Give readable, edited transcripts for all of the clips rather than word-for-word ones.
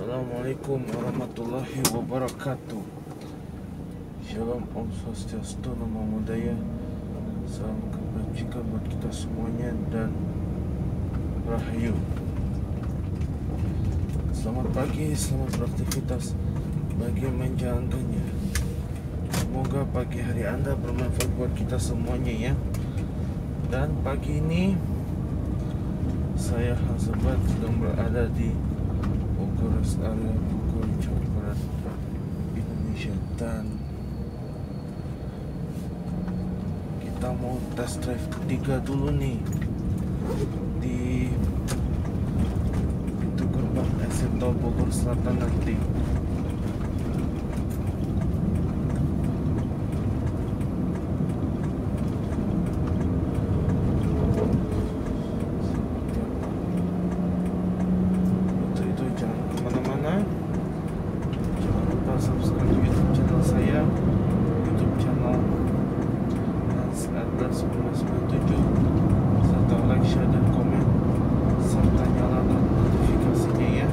Assalamualaikum warahmatullahi wabarakatuh. Shalom, Om Swastiastu, Namo Buddhaya. Salam kebajikan buat kita semuanya dan Rahayu. Selamat pagi, selamat beraktivitas bagi yang menjalankannya. Semoga pagi hari Anda bermanfaat buat kita semuanya ya. Dan pagi ini saya Hansabat sedang berada di Rest area Bogor, Jawa Barat, Indonesia, dan kita mau test drive ketiga dulu nih di pintu gerbang exit tol Bogor Selatan nanti. Subscribe YouTube channel saya, YouTube channel Hans Atlas 997, serta like, share, dan komen, serta nyalakan notifikasinya ya.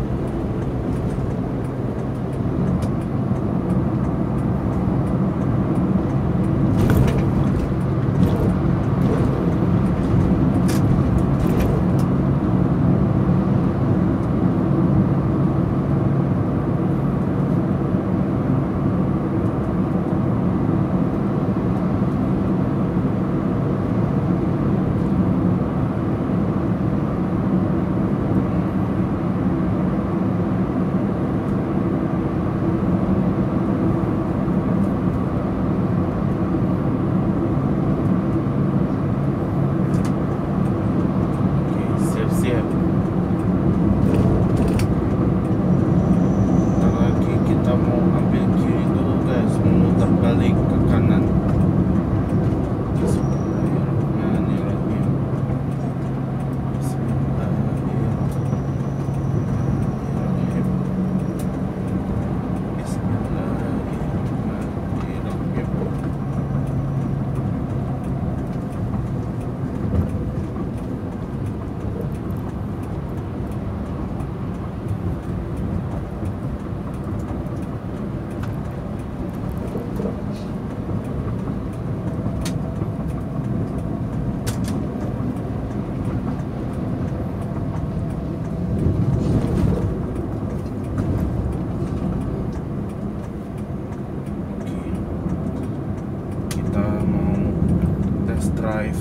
Drive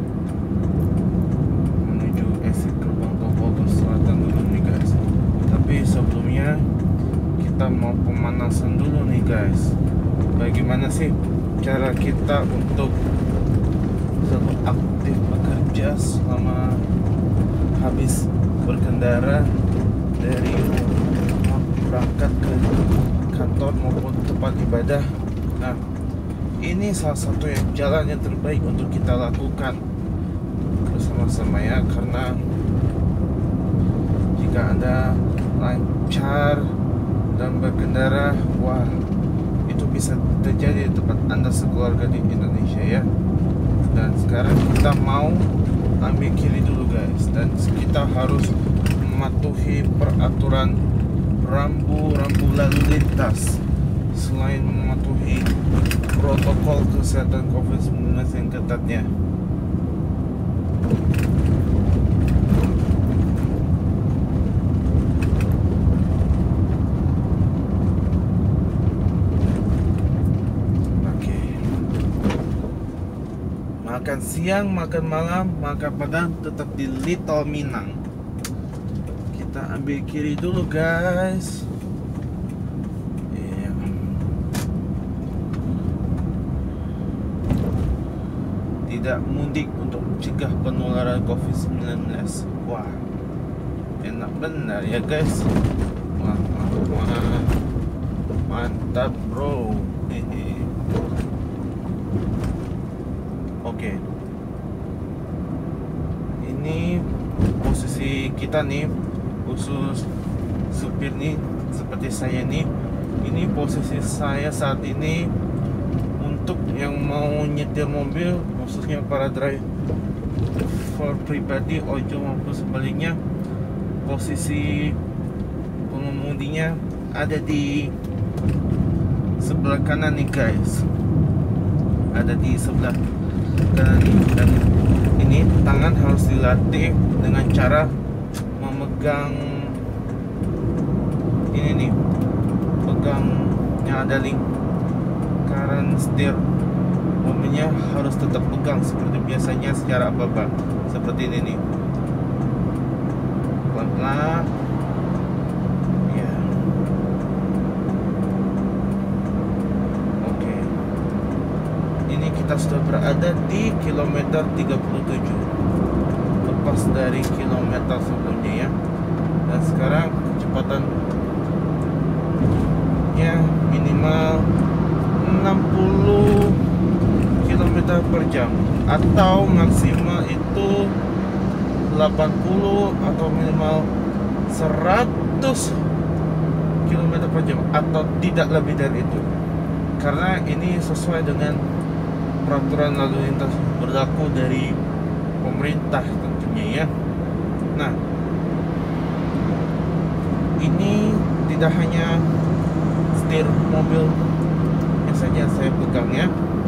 menuju exit gerbang tol Bogor Selatan dulu nih guys. Tapi sebelumnya kita mau pemanasan dulu nih guys. Bagaimana sih cara kita untuk selalu aktif bekerja selama habis berkendara dari rumah berangkat ke kantor maupun tempat ibadah. Nah, ini salah satu jalan yang terbaik untuk kita lakukan bersama-sama ya, karena jika Anda lancar dan berkendara, wah, itu bisa terjadi di tempat Anda sekeluarga di Indonesia ya. Dan sekarang kita mau ambil kiri dulu guys, dan kita harus mematuhi peraturan rambu-rambu lalu lintas selain mematuhi protokol kesehatan COVID-19 yang ketatnya. Oke. Makan siang, makan malam, makan padang tetap di Little Minang. Kita ambil kiri dulu guys. Tidak mudik untuk mencegah penularan COVID-19. Wah, enak benar ya guys. Wah, mantap bro. Oke, ini posisi kita nih, khusus supir nih seperti saya nih. Ini posisi saya saat ini untuk yang mau nyetir mobil, khususnya para driver pribadi, ojol maupun sebaliknya. Posisi pengemudinya ada di sebelah kanan nih guys, ada di sebelah kanan nih. Dan ini tangan harus dilatih dengan cara memegang ini nih, pegang yang ada lingkaran setir mobilnya, harus tetap pegang seperti biasanya secara apa-apa, seperti ini nih, pelan-pelan ya. Oke, ini kita sudah berada di kilometer 37, lepas dari kilometer sebelumnya ya. Dan sekarang kecepatan ya minimal 60 km per jam, atau maksimal itu 80 atau minimal 100 km per jam, atau tidak lebih dari itu, karena ini sesuai dengan peraturan lalu lintas berlaku dari pemerintah tentunya ya. Nah, ini tidak hanya setir mobil yang saja saya pegang ya,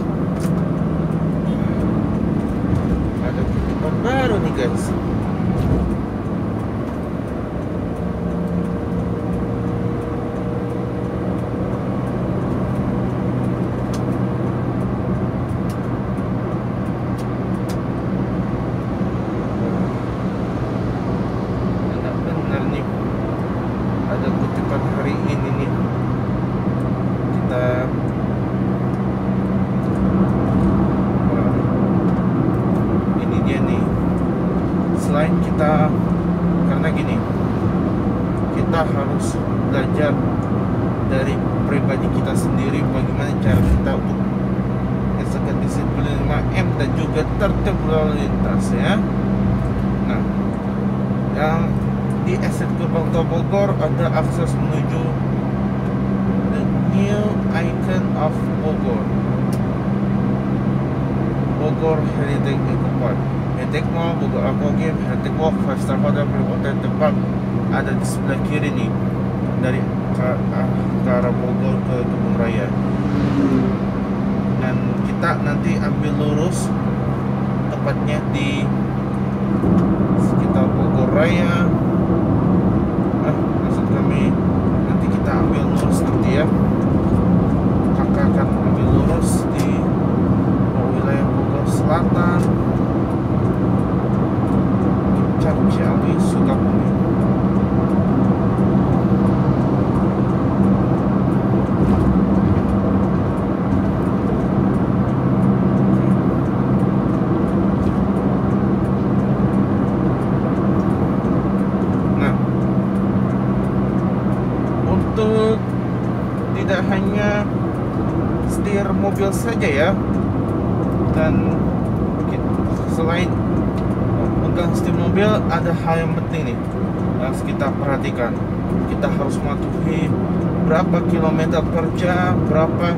ada kutipan baru nih guys. Benar nih, ada kutipan hari ini nih. Kita ini dia nih, selain kita, karena gini, kita harus belajar dari pribadi kita sendiri bagaimana cara kita untuk mengesahkan disiplin 5M dan juga tertib lalu lintas ya. Nah, yang di exit Gerbang Tol Bogor ada akses menuju the new icon of Bogor, Bogor Heritage Eco Park, Heritage Mall, Bogor Aqua Game, Heritage Walk, 5 Star Hotel, Hotel Tempat ada di sebelah kiri nih, dari ke arah Bogor ke Kebun Raya. Dan kita nanti ambil lurus, tepatnya di sekitar Bogor Raya. Maksud kami nanti kita ambil lurus nanti ya, kakak akan ambil lurus di wilayah Bogor Selatan, Puncak, Ciawi, Sukabumi. Untuk tidak hanya setir mobil saja ya, dan selain pegang setir mobil, ada hal yang penting nih yang harus kita perhatikan. Kita harus mematuhi berapa kilometer per jam, berapa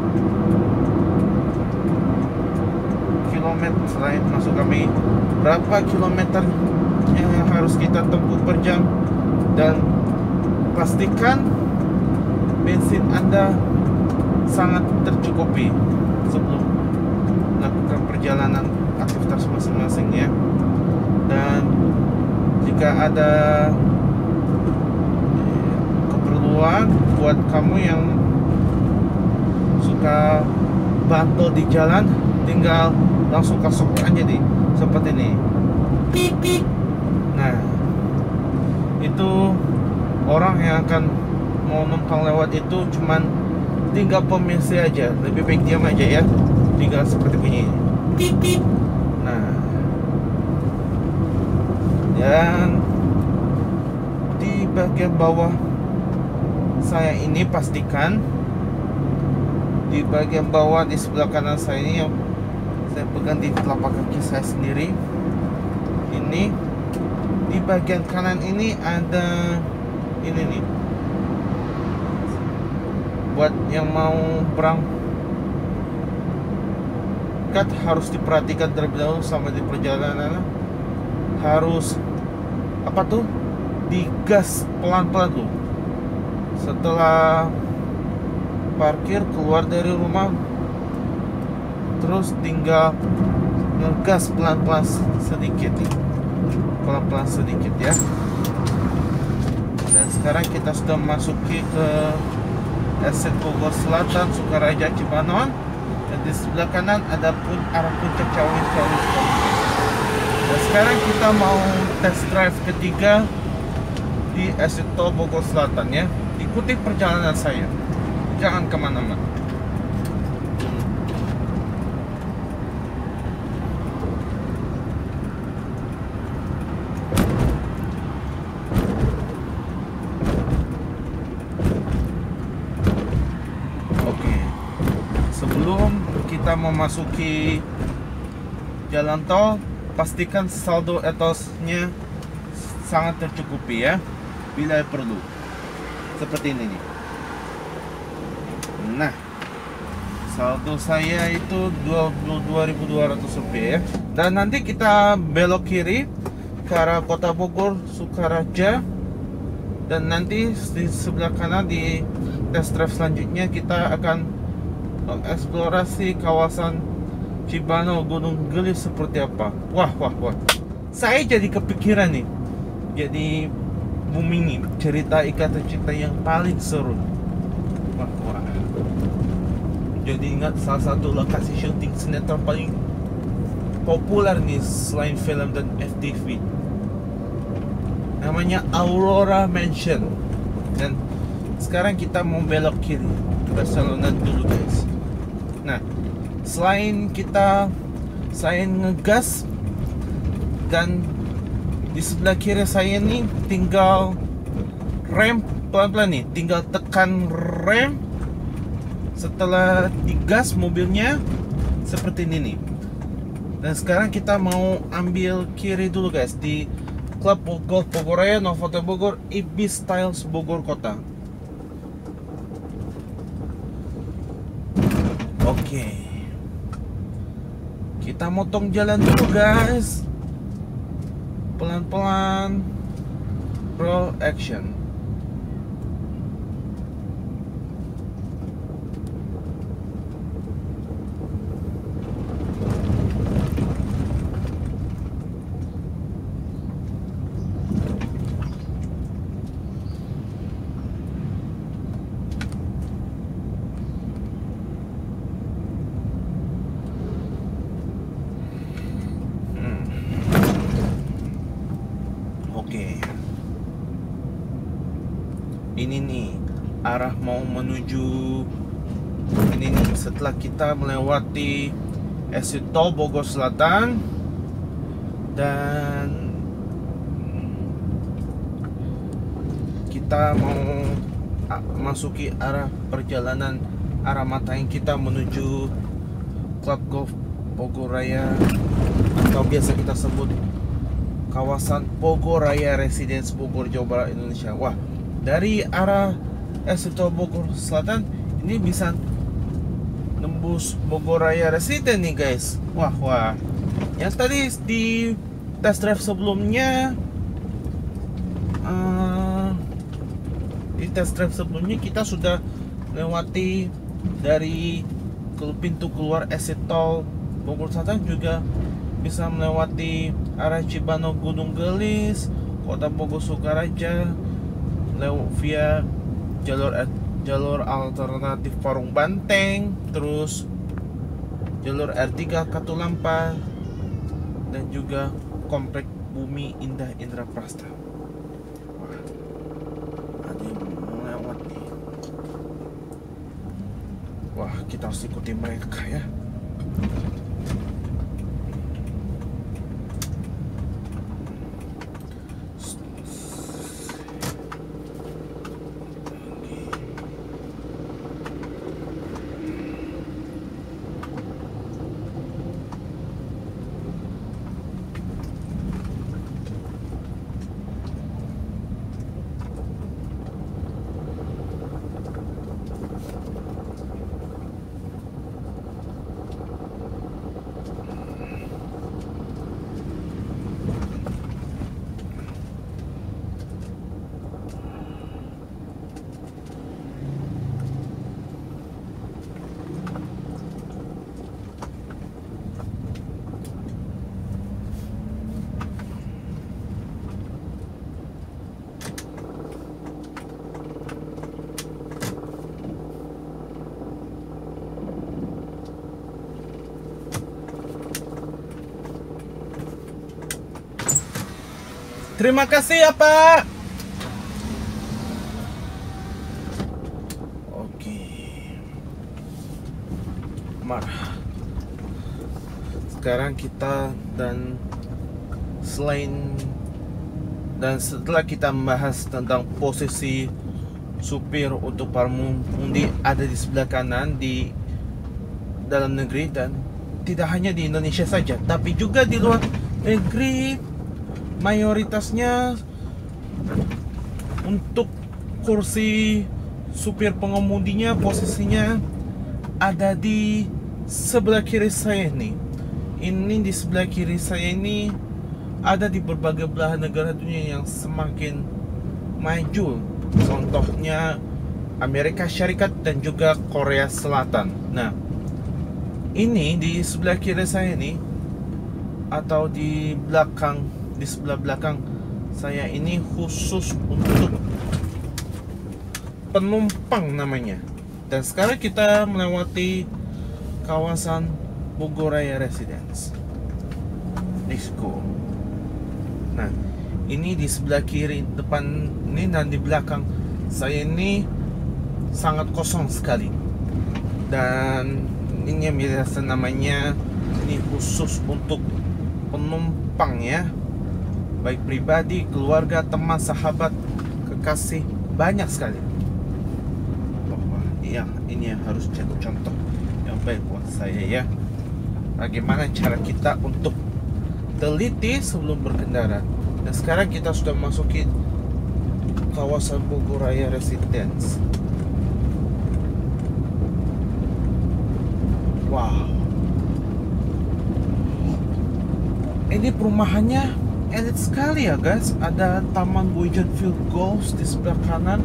kilometer, selain masuk kami, berapa kilometer yang harus kita tempuh per jam, dan pastikan bensin Anda sangat tercukupi sebelum melakukan perjalanan aktivitas masing-masing ya. Dan jika ada keperluan buat kamu yang suka bantu di jalan, tinggal langsung kasih aja nih, seperti ini. Nah, itu orang yang akan mau numpang lewat itu cuman tinggal permisi aja, lebih baik diam aja ya, tinggal seperti ini. Nah, dan di bagian bawah saya ini, pastikan di bagian bawah di sebelah kanan saya ini, yang saya pegang di telapak kaki saya sendiri ini, di bagian kanan ini ada ini nih, buat yang mau berangkat harus diperhatikan terlebih dahulu sama di perjalanan, harus apa tuh, digas pelan-pelan tuh, Setelah parkir, keluar dari rumah, terus tinggal ngegas pelan-pelan sedikit nih, pelan-pelan sedikit ya. Dan sekarang kita sudah masuki ke Exit Bogor Selatan, Sukaraja, Cibanon. Dan di sebelah kanan ada pun arah puncak Cawin. Dan sekarang kita mau test drive ketiga di Exit Tol Bogor Selatan ya. Ikuti perjalanan saya, jangan kemana-mana. Oke, sebelum kita memasuki jalan tol, pastikan saldo etosnya sangat tercukupi ya, bila perlu. Seperti ini nih. Nah, saldo saya itu 22.200 rupiah ya. Dan nanti kita belok kiri ke arah Kota Bogor, Sukaraja. Dan nanti di sebelah kanan di test drive selanjutnya kita akan mengeksplorasi kawasan Cibanong, Gunung Gelis seperti apa. Wah. Saya jadi kepikiran nih. Jadi booming cerita ikatan cinta yang paling seru. Wah. Jadi ingat salah satu lokasi syuting sinetron paling populer nih selain film dan FTV. Namanya Aurora Mansion. Dan sekarang kita mau belok kiri, Barcelona dulu guys. Nah, selain ngegas, dan di sebelah kiri saya ini tinggal rem pelan-pelan nih, tinggal tekan rem. Setelah digas mobilnya seperti ini nih. Dan sekarang kita mau ambil kiri dulu guys di Klub Golf Bogor Raya, Novotel Bogor, Ibis Styles Bogor Kota. Oke, kita motong jalan dulu guys, pelan-pelan, roll action. Oke, ini nih arah mau menuju ini nih. Setelah kita melewati exit tol Bogor Selatan dan kita mau masuki arah perjalanan, arah mata yang kita menuju Klub Golf Bogor Raya, atau biasa kita sebut kawasan Bogor Raya Residence Bogor, Jawa Barat, Indonesia. Wah, dari arah exit tol Bogor Selatan ini bisa nembus Bogor Raya Residence nih guys. Wah. Yang tadi di test drive sebelumnya, kita sudah lewati dari pintu keluar exit tol Bogor Selatan, juga bisa melewati arah Cibanong, Gunung Gelis, Kota Bogor, Sukaraja, lewat via jalur alternatif Parung Banteng, terus jalur R3 Katulampa, dan juga komplek Bumi Indah Indraprasta. Wah, ada yang melewat nih. Wah, kita harus ikuti mereka ya. Terima kasih ya Pak. Oke. Marah. Sekarang kita setelah kita membahas tentang posisi supir untuk para pengemudi ada di sebelah kanan di dalam negeri, dan tidak hanya di Indonesia saja tapi juga di luar negeri, mayoritasnya untuk kursi supir pengemudinya posisinya ada di sebelah kiri saya nih. Ini di sebelah kiri saya ini ada di berbagai belahan negara dunia yang semakin maju. Contohnya Amerika Syarikat dan juga Korea Selatan. Nah, ini di sebelah kiri saya ini, atau di sebelah belakang saya ini, khusus untuk penumpang namanya. Dan sekarang kita melewati kawasan Bogoraya Residence. Let's go. Nah, ini di sebelah kiri depan ini, dan di belakang saya ini sangat kosong sekali. Dan ini yang biasa namanya, ini khusus untuk penumpang ya, baik pribadi, keluarga, teman, sahabat, kekasih, banyak sekali. Wah, iya, ini yang harus jadi contoh yang baik buat saya ya. Bagaimana cara kita untuk teliti sebelum berkendara. Dan sekarang kita sudah masuki kawasan Bogoraya Residence. Wow, ini perumahannya elit sekali ya guys. Ada Taman Boydenfield Golf di sebelah kanan.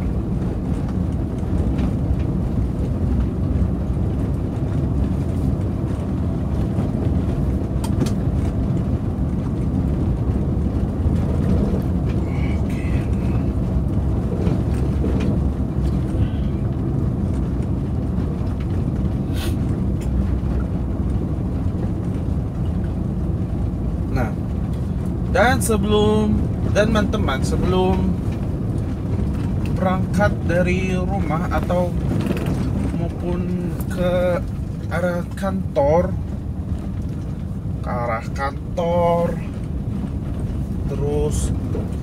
Dan teman-teman, sebelum berangkat dari rumah atau maupun ke arah kantor, terus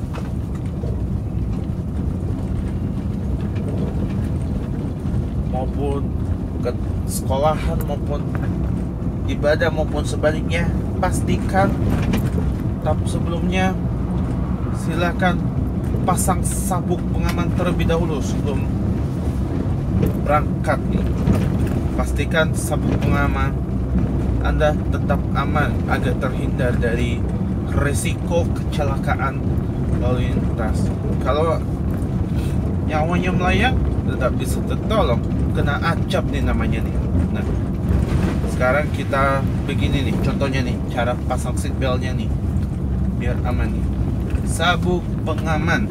maupun ke sekolahan, maupun ibadah, maupun sebaliknya, pastikan sebelumnya silakan pasang sabuk pengaman terlebih dahulu sebelum berangkat nih. Pastikan sabuk pengaman Anda tetap aman agar terhindar dari resiko kecelakaan lalu lintas. Kalau nyawanya melayang, tetap bisa tertolong. Kena acap nih namanya nih. Nah, sekarang kita begini nih, contohnya nih, cara pasang seatbeltnya nih biar aman nih. Sabuk pengaman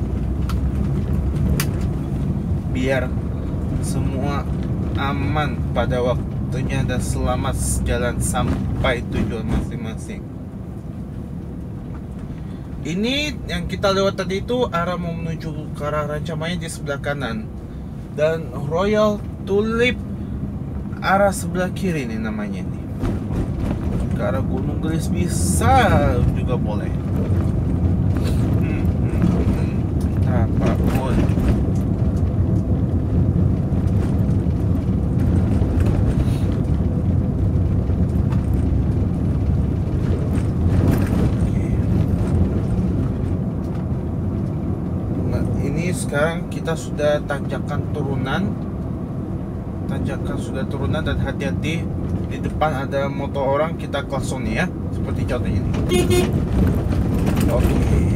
biar semua aman pada waktunya dan selamat jalan sampai tujuan masing-masing. Ini yang kita lewat tadi itu arah mau menuju ke arah Rancamaya di sebelah kanan, dan Royal Tulip arah sebelah kiri nih namanya nih. Ke arah Gunung Gelis bisa juga boleh. Apapun. Nah, ini sekarang kita sudah tanjakan turunan, dan hati-hati di depan ada motor orang, kita klakson ya, seperti contohnya ini. Oke.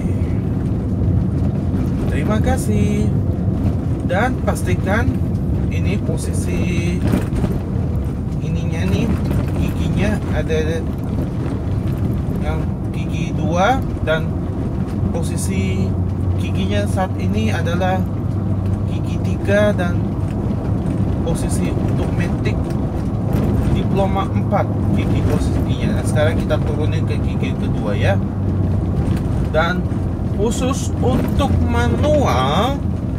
Terima kasih. Dan pastikan ini posisi ininya nih, giginya ada yang gigi 2, dan posisi giginya saat ini adalah gigi 3, dan posisi untuk mentik diploma 4 gigi posisinya. Nah, sekarang kita turunin ke gigi kedua ya. Dan khusus untuk manual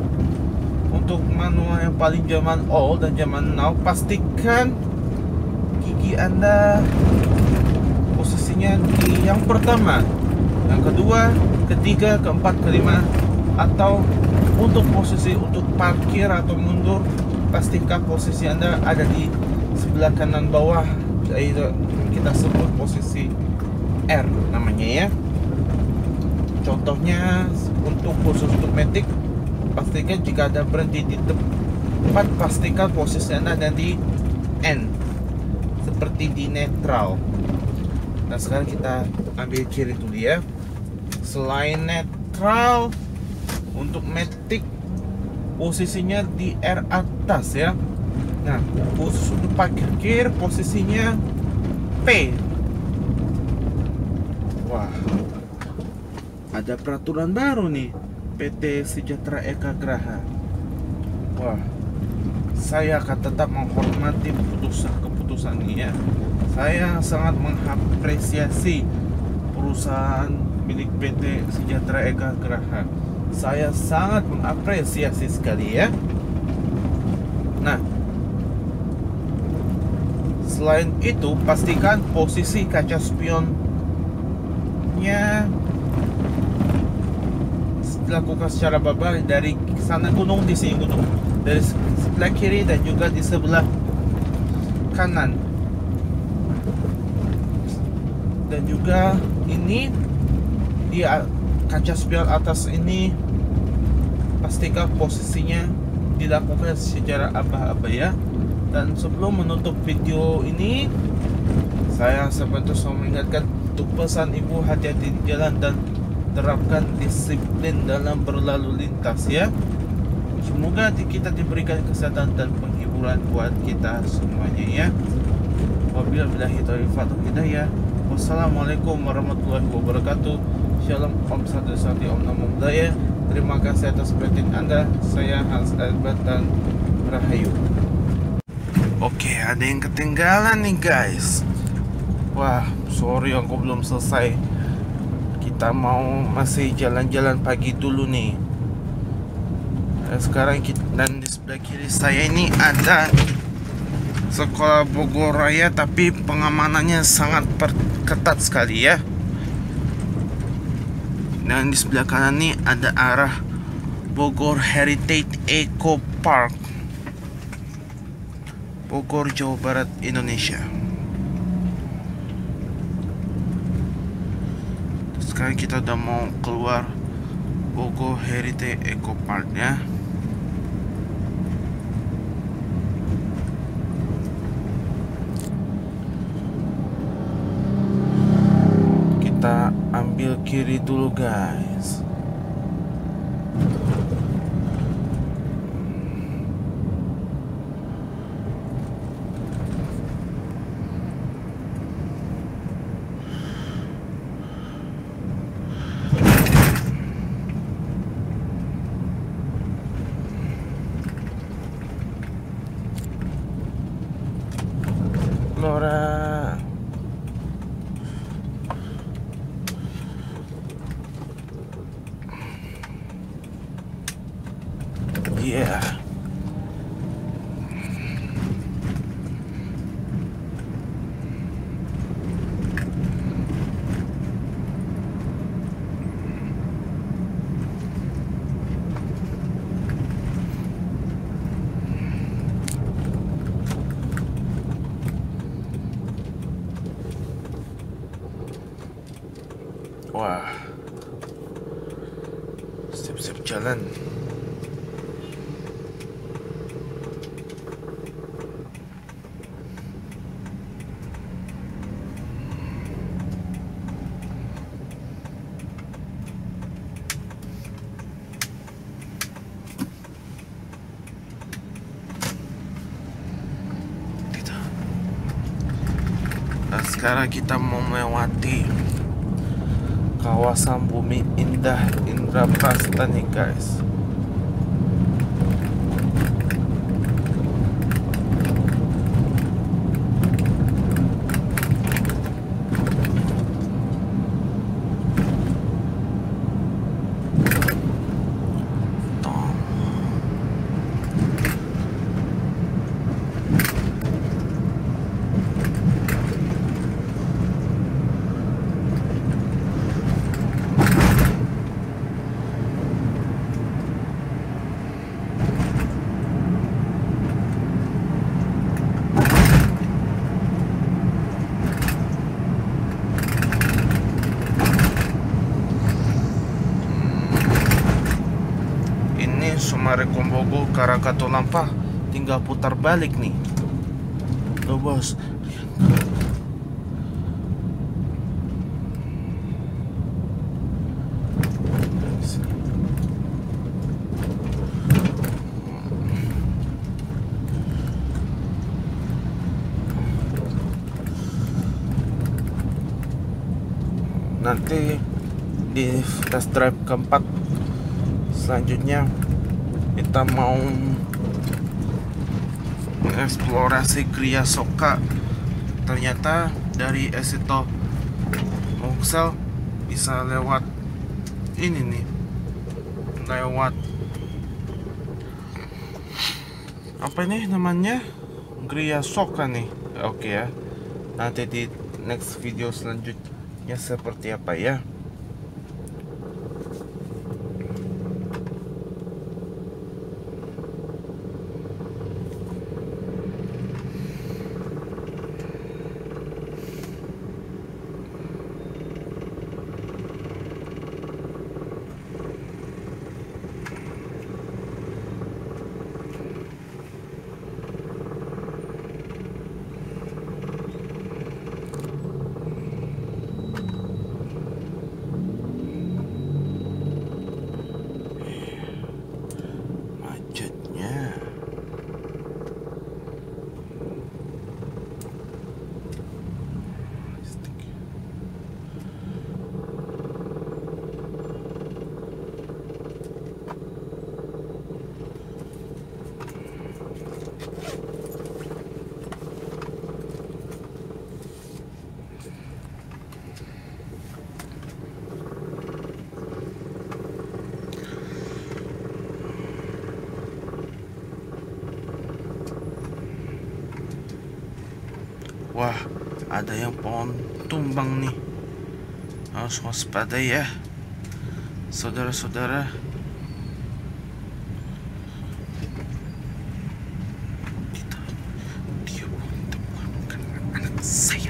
yang paling zaman old dan zaman now, pastikan gigi Anda posisinya di yang pertama, yang kedua, ketiga, keempat, kelima, atau untuk posisi untuk parkir atau mundur, pastikan posisi Anda ada di sebelah kanan bawah, yaitu kita sebut posisi R namanya ya. Contohnya untuk khusus untuk matic, pastikan jika ada berhenti di tempat, pastikan posisi Anda ada di N, seperti di netral. Nah sekarang kita ambil kiri dulu ya. Selain netral, untuk matic posisinya di R atas ya. Nah khusus untuk parkir posisinya P. Wah, ada peraturan baru nih, PT Sejahtera Eka Graha. Wah, saya akan tetap menghormati keputusan ini ya. Saya sangat mengapresiasi perusahaan milik PT Sejahtera Eka Graha. Saya sangat mengapresiasi sekali ya. Nah, selain itu pastikan posisi kaca spionnya dilakukan secara berbalik dari sana gunung, di sini gunung, dari sebelah kiri dan juga di sebelah kanan. Dan juga ini di kaca spion atas ini pastikan posisinya dilakukan secara aba-aba ya. Dan sebelum menutup video ini, saya sebentar mengingatkan untuk pesan ibu, hati-hati di jalan dan terapkan disiplin dalam berlalu lintas ya. Semoga kita diberikan kesehatan dan penghiburan buat kita semuanya ya. Wabillahi taufiq wal hidayah. Wassalamualaikum warahmatullahi wabarakatuh. Shalom, Om Sadasati, Om Namo Buddhaya. Terima kasih atas perhatian Anda. Saya Hans Albert dan Rahayu. Oke, ada yang ketinggalan nih guys. Wah, sorry aku belum selesai. Kita masih jalan-jalan pagi dulu nih. Sekarang dan di sebelah kiri saya ini ada Sekolah Bogor Raya, tapi pengamanannya sangat ketat sekali ya. Dan di sebelah kanan nih ada arah Bogor Heritage Eco Park, Bogor, Jawa Barat, Indonesia. Sekarang kita udah mau keluar Bogor Heritage Eco Park ya. Kita ambil kiri dulu guys. Lora. Yeah. Wah, siap-siap jalan. Nah, sekarang kita mau melewati kawasan Bumi Indah Indraprasta nih guys. Marekombogo ke Katulampa tinggal putar balik nih loh bos. Nanti di test drive keempat selanjutnya kita mau mengeksplorasi Gria Soka. Ternyata dari Esito Mongsel bisa lewat ini nih, lewat apa ini namanya, Gria Soka nih. Oke ya, nanti di next video selanjutnya seperti apa ya. Wah, ada yang pohon tumbang nih. Harus waspada ya, saudara-saudara. Dia bukan anak saya.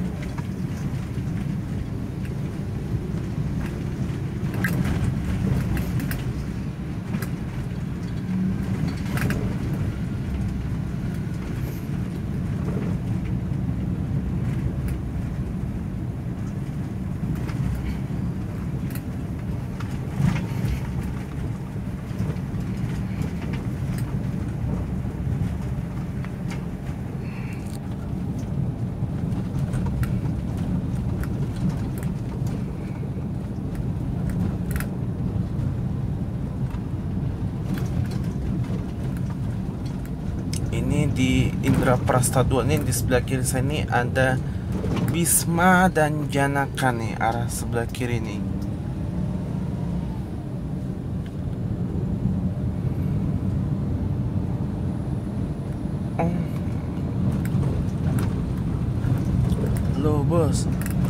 Ini di Indraprasta 2 nih, di sebelah kiri saya ini ada Bisma dan Janaka nih, arah sebelah kiri nih. Halo bos.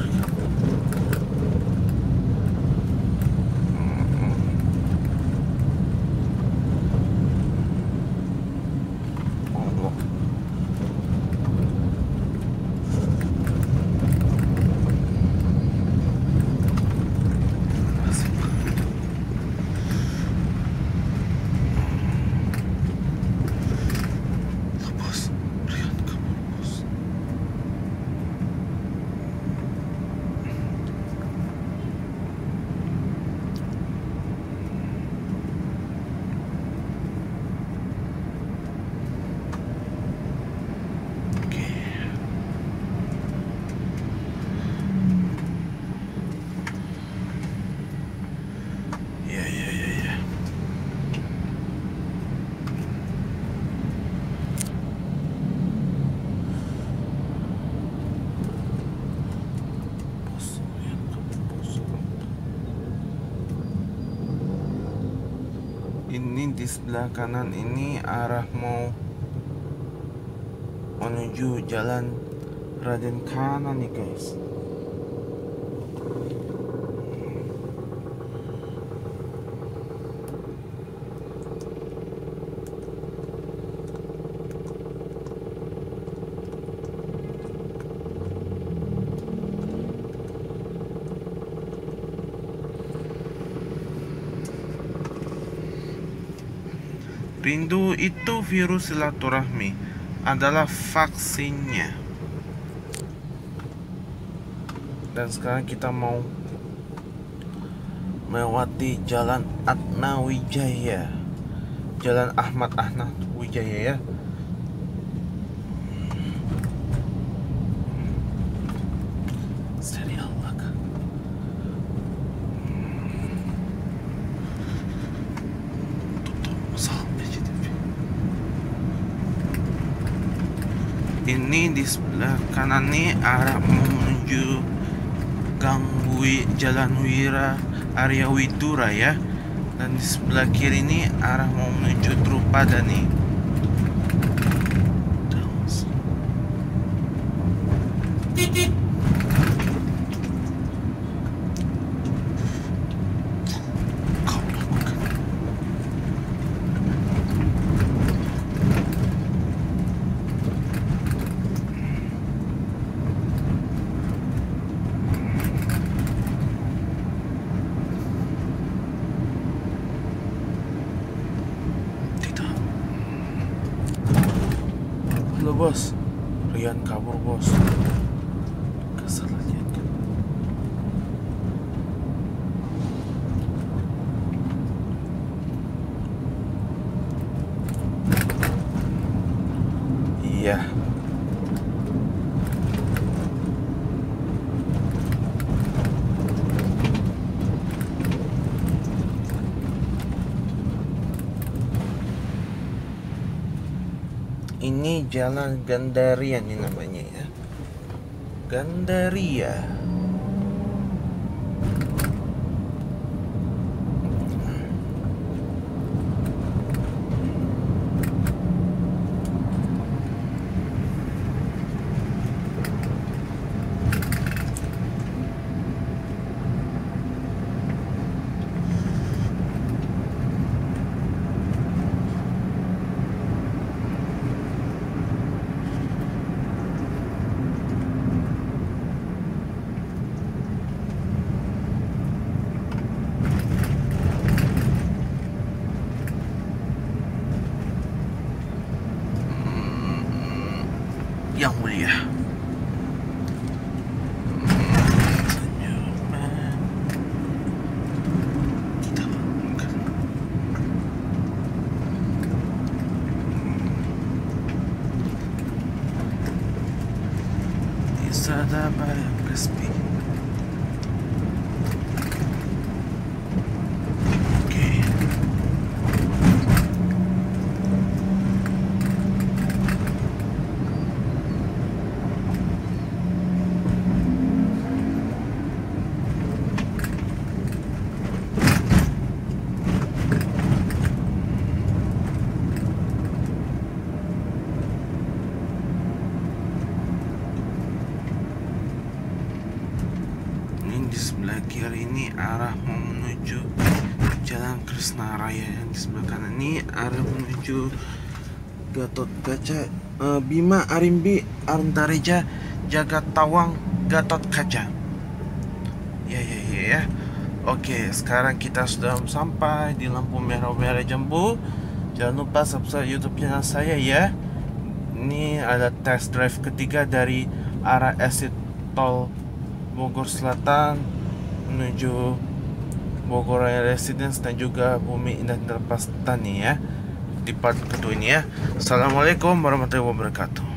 Ini di sebelah kanan ini arah mau menuju jalan Raden Kana nih guys. Rindu itu virus silaturahmi adalah vaksinnya. Dan sekarang kita mau melewati Jalan Atna Wijaya, Jalan Ahmad Atna Wijaya ya. Ini di sebelah kanan nih arah menuju Jalan Wira Arya Widura ya. Dan di sebelah kiri ini arah mau menuju Drupadani. Halo bos, Rian kabur bos. Kesel lihat kan. Iya. Ini Jalan Gandaria nih namanya ya. Gandaria. Yang mulia. Sada barang crispy. Di sebelah kiri ini arah mau menuju Jalan Krishna Raya, yang di sebelah kanan ini arah menuju Gatot Kaca, Bima Arimbi Aruntareja Jagat Tawang Gatot Kaca. Ya. Oke, sekarang kita sudah sampai di lampu merah Jambu. Jangan lupa subscribe YouTube channel saya ya. Ini ada test drive ketiga dari arah exit tol Bogor Selatan menuju Bogor Raya Residence dan juga Bumi Indah Interpas Tani ya, di part kedua ini ya. Assalamualaikum warahmatullahi wabarakatuh.